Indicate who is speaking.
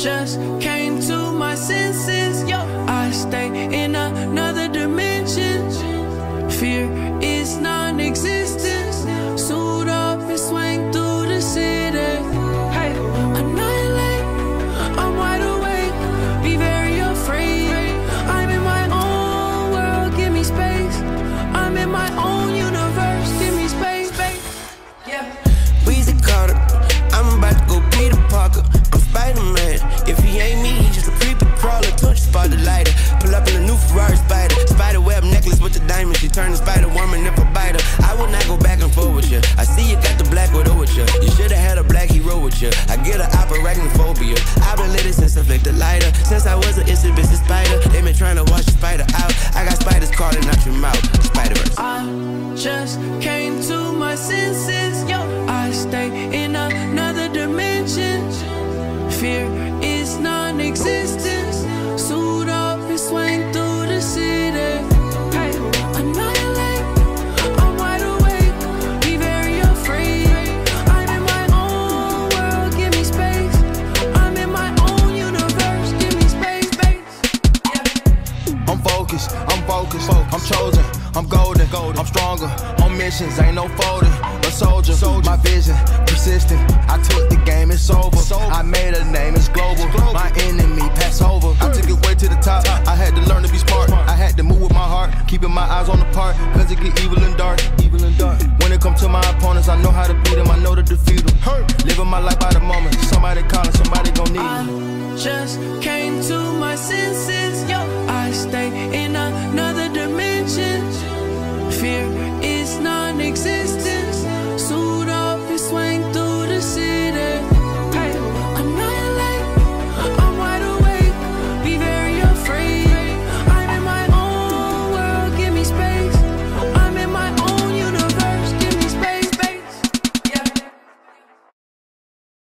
Speaker 1: just came to my senses. I stay in another dimension. Fear is non-existent. Suit up and swing through the city. Hey, annihilate, I'm wide awake. Be very afraid. I'm in my own world, give me space. I'm in my own universe, give me space. Yeah.
Speaker 2: Weezy Carter, I'm about to go Peter Parker. I'm Spider-Man. If he ain't me, he just a creepy crawler. Touch spot the lighter. Pull up in a new Ferrari Spider. Spider web necklace with the diamond. She turned the Spider Woman if I bite her. I will not go back and forth with you. I see you got the black widow with you. You should've had a black hero with you. I get an arachnophobia. I've been lit since I flicked the lighter. Since I was an instant business spider. They been trying to wash the spider out. I got spiders crawling out your mouth. Spider-Verse.
Speaker 1: I just came to my senses. I stay in another dimension. Fear is non-existent. Suit up and swing through the city. Hey, annihilate, I'm wide awake. Be very afraid. I'm in my own world, give me space. I'm in my own universe, give me space. Yeah.
Speaker 3: I'm focused, I'm chosen, I'm golden, I'm stronger, on missions, ain't no folding. A soldier, my vision, persistent. I took the game, it's over. I made a name, it's global. My enemy, pass over. I took it way to the top. I had to learn to be smart. I had to move with my heart, keeping my eyes on the part, cause it get evil and dark. When it comes to my opponents, I know how to beat them, I know to defeat them. Living my life by the moment. Somebody calling, somebody gon' need me.
Speaker 1: I just came to my senses.